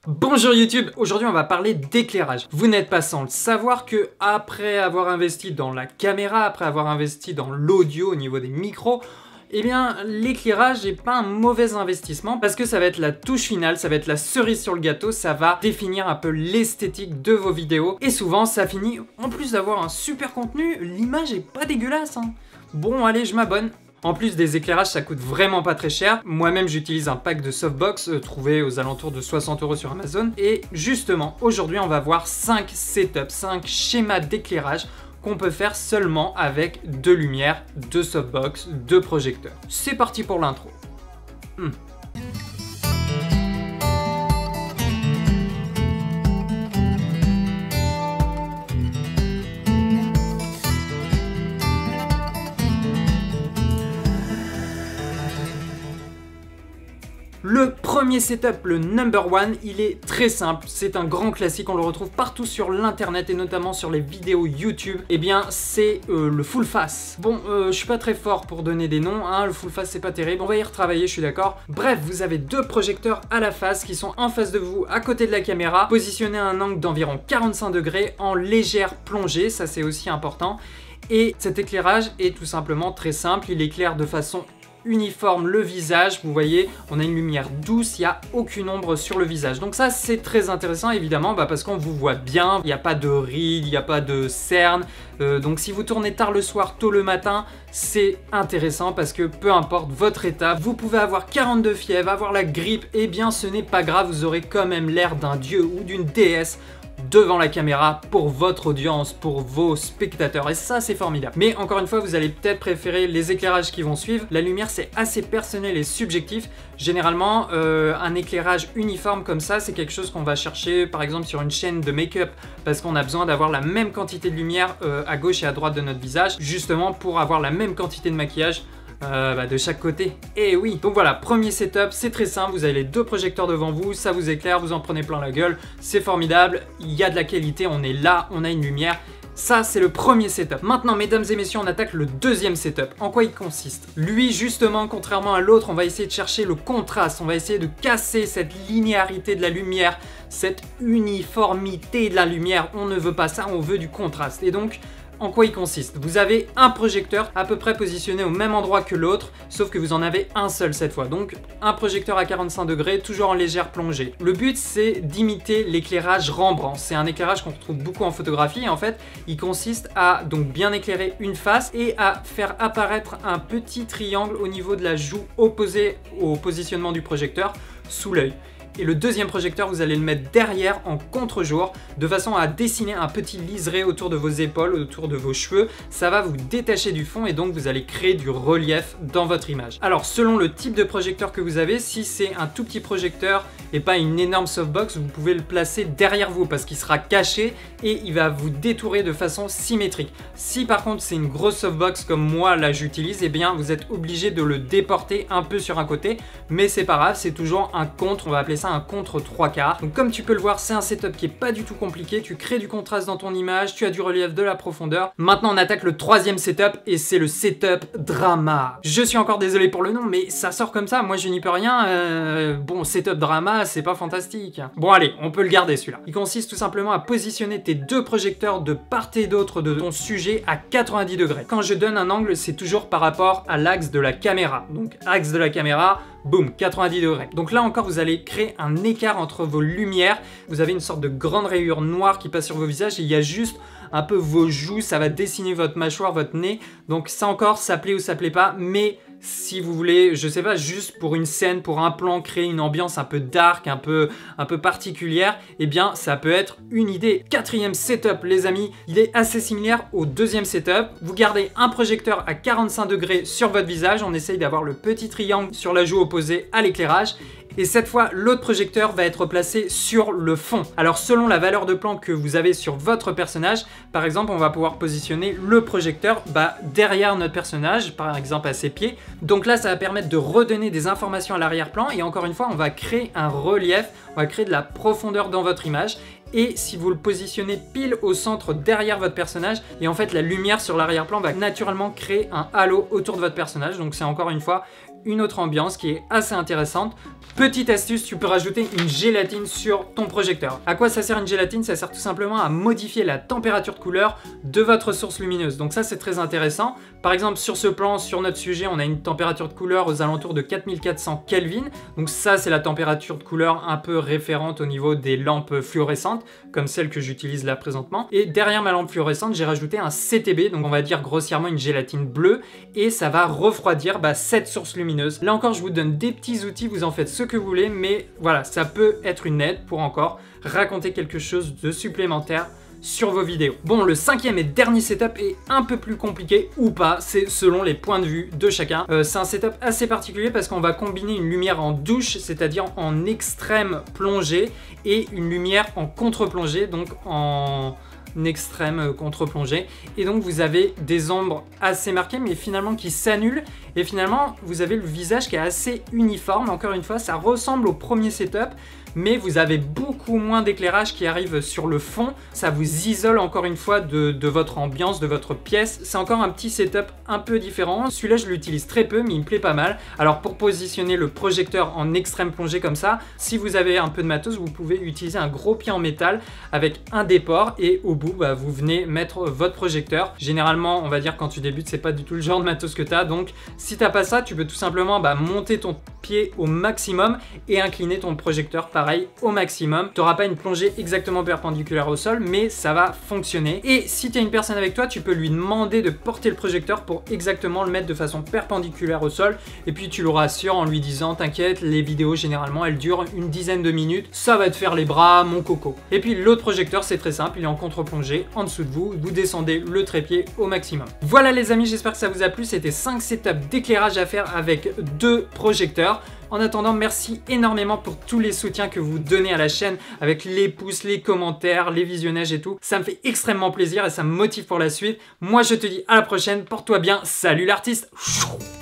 Bonjour YouTube, aujourd'hui on va parler d'éclairage. Vous n'êtes pas sans le savoir que après avoir investi dans la caméra, après avoir investi dans l'audio au niveau des micros, eh bien l'éclairage n'est pas un mauvais investissement parce que ça va être la touche finale, ça va être la cerise sur le gâteau, ça va définir un peu l'esthétique de vos vidéos et souvent ça finit, en plus d'avoir un super contenu, l'image est pas dégueulasse hein. Bon allez, je m'abonne. En plus des éclairages, ça coûte vraiment pas très cher. Moi-même, j'utilise un pack de softbox trouvé aux alentours de 60 € sur Amazon. Et justement, aujourd'hui, on va voir 5 setups, 5 schémas d'éclairage qu'on peut faire seulement avec 2 lumières, 2 softbox, 2 projecteurs. C'est parti pour l'intro. Le premier setup, le number one, il est très simple, c'est un grand classique, on le retrouve partout sur l'internet et notamment sur les vidéos YouTube. Eh bien, c'est le full face. Bon, je suis pas très fort pour donner des noms, hein, le full face c'est pas terrible, on va y retravailler, je suis d'accord. Bref, vous avez 2 projecteurs à la face qui sont en face de vous, à côté de la caméra, positionnés à un angle d'environ 45 degrés en légère plongée, ça c'est aussi important. Et cet éclairage est tout simplement très simple, il éclaire de façon uniforme le visage, vous voyez, on a une lumière douce, il n'y a aucune ombre sur le visage. Donc ça c'est très intéressant évidemment parce qu'on vous voit bien, il n'y a pas de rides, il n'y a pas de cernes. Donc si vous tournez tard le soir, tôt le matin, c'est intéressant parce que peu importe votre état, vous pouvez avoir 42 fièvres, avoir la grippe, et bien ce n'est pas grave, vous aurez quand même l'air d'un dieu ou d'une déesse devant la caméra pour votre audience, pour vos spectateurs, et ça c'est formidable. Mais encore une fois, vous allez peut-être préférer les éclairages qui vont suivre. La lumière c'est assez personnel et subjectif. Généralement un éclairage uniforme comme ça, c'est quelque chose qu'on va chercher par exemple sur une chaîne de make-up parce qu'on a besoin d'avoir la même quantité de lumière à gauche et à droite de notre visage, justement pour avoir la même quantité de maquillage de chaque côté. Et oui, donc voilà, premier setup, c'est très simple, vous avez les 2 projecteurs devant vous, ça vous éclaire, vous en prenez plein la gueule, c'est formidable, il y a de la qualité, on est là, on a une lumière. Ça, c'est le premier setup. Maintenant, mesdames et messieurs, on attaque le deuxième setup. En quoi il consiste? Lui, justement, contrairement à l'autre, on va essayer de chercher le contraste. On va essayer de casser cette linéarité de la lumière, cette uniformité de la lumière. On ne veut pas ça, on veut du contraste. Et donc, en quoi il consiste? Vous avez un projecteur à peu près positionné au même endroit que l'autre, sauf que vous en avez un seul cette fois. Donc un projecteur à 45 degrés, toujours en légère plongée. Le but c'est d'imiter l'éclairage Rembrandt. C'est un éclairage qu'on retrouve beaucoup en photographie et en fait il consiste à donc bien éclairer une face et à faire apparaître un petit triangle au niveau de la joue opposée au positionnement du projecteur sous l'œil. Et le deuxième projecteur, vous allez le mettre derrière en contre-jour de façon à dessiner un petit liseré autour de vos épaules, autour de vos cheveux. Ça va vous détacher du fond et donc vous allez créer du relief dans votre image. Alors selon le type de projecteur que vous avez, si c'est un tout petit projecteur et pas une énorme softbox, vous pouvez le placer derrière vous parce qu'il sera caché et il va vous détourer de façon symétrique. Si par contre c'est une grosse softbox comme moi là j'utilise, eh bien vous êtes obligé de le déporter un peu sur un côté, mais c'est pas grave, c'est toujours un contre, on va appeler ça un contre 3/4. Donc comme tu peux le voir, c'est un setup qui est pas du tout compliqué, tu crées du contraste dans ton image, tu as du relief, de la profondeur. Maintenant on attaque le troisième setup et c'est le setup drama. Je suis encore désolé pour le nom mais ça sort comme ça, moi je n'y peux rien. Bon, setup drama c'est pas fantastique. Bon allez, on peut le garder celui-là. Il consiste tout simplement à positionner tes 2 projecteurs de part et d'autre de ton sujet à 90 degrés. Quand je donne un angle, c'est toujours par rapport à l'axe de la caméra. Donc axe de la caméra, boum, 90 degrés. Donc là encore, vous allez créer un écart entre vos lumières. Vous avez une sorte de grande rayure noire qui passe sur vos visages et il y a juste un peu vos joues, ça va dessiner votre mâchoire, votre nez. Donc ça encore, ça plaît ou ça plaît pas, mais si vous voulez, je sais pas, juste pour une scène, pour un plan, créer une ambiance un peu dark, un peu particulière, eh bien ça peut être une idée. Quatrième setup les amis, il est assez similaire au deuxième setup. Vous gardez un projecteur à 45 degrés sur votre visage, on essaye d'avoir le petit triangle sur la joue opposée à l'éclairage. Et cette fois, l'autre projecteur va être placé sur le fond. Alors selon la valeur de plan que vous avez sur votre personnage, par exemple, on va pouvoir positionner le projecteur derrière notre personnage, par exemple à ses pieds. Donc là, ça va permettre de redonner des informations à l'arrière-plan et encore une fois, on va créer un relief, on va créer de la profondeur dans votre image. Et si vous le positionnez pile au centre derrière votre personnage, et en fait la lumière sur l'arrière-plan va naturellement créer un halo autour de votre personnage. Donc c'est encore une fois une autre ambiance qui est assez intéressante. Petite astuce, tu peux rajouter une gélatine sur ton projecteur. À quoi ça sert une gélatine? Ça sert tout simplement à modifier la température de couleur de votre source lumineuse. Donc ça, c'est très intéressant. Par exemple, sur ce plan, sur notre sujet, on a une température de couleur aux alentours de 4400 Kelvin. Donc ça, c'est la température de couleur un peu référente au niveau des lampes fluorescentes, comme celle que j'utilise là présentement. Et derrière ma lampe fluorescente, j'ai rajouté un CTB, donc on va dire grossièrement une gélatine bleue, et ça va refroidir cette source lumineuse. Là encore, je vous donne des petits outils, vous en faites ce que vous voulez, mais voilà, ça peut être une aide pour encore raconter quelque chose de supplémentaire sur vos vidéos. Bon, le cinquième et dernier setup est un peu plus compliqué ou pas, c'est selon les points de vue de chacun. C'est un setup assez particulier parce qu'on va combiner une lumière en douche, c'est-à-dire en extrême plongée, et une lumière en contre-plongée, donc en extrême contre-plongée, et donc vous avez des ombres assez marquées mais finalement qui s'annulent, et finalement vous avez le visage qui est assez uniforme. Encore une fois, ça ressemble au premier setup, mais vous avez beaucoup moins d'éclairage qui arrive sur le fond. Ça vous isole encore une fois de votre ambiance, de votre pièce. C'est encore un petit setup un peu différent. Celui-là, je l'utilise très peu, mais il me plaît pas mal. Alors pour positionner le projecteur en extrême plongée comme ça, si vous avez un peu de matos, vous pouvez utiliser un gros pied en métal avec un des ports, et au bout, vous venez mettre votre projecteur. Généralement, on va dire quand tu débutes, c'est pas du tout le genre de matos que tu as. Donc si t'as pas ça, tu peux tout simplement monter ton pied au maximum et incliner ton projecteur pareil au maximum. Tu n'auras pas une plongée exactement perpendiculaire au sol, mais ça va fonctionner. Et si tu as une personne avec toi, tu peux lui demander de porter le projecteur pour exactement le mettre de façon perpendiculaire au sol, et puis tu le rassures en lui disant t'inquiète, les vidéos généralement elles durent une dizaine de minutes, ça va te faire les bras mon coco. Et puis l'autre projecteur, c'est très simple, il est en contre-plongée en dessous de vous, vous descendez le trépied au maximum. Voilà les amis, j'espère que ça vous a plu. C'était 5 setups d'éclairage à faire avec 2 projecteurs. En attendant, merci énormément pour tous les soutiens que vous donnez à la chaîne, avec les pouces, les commentaires, les visionnages et tout. Ça me fait extrêmement plaisir et ça me motive pour la suite. Moi, je te dis à la prochaine. Porte-toi bien. Salut l'artiste.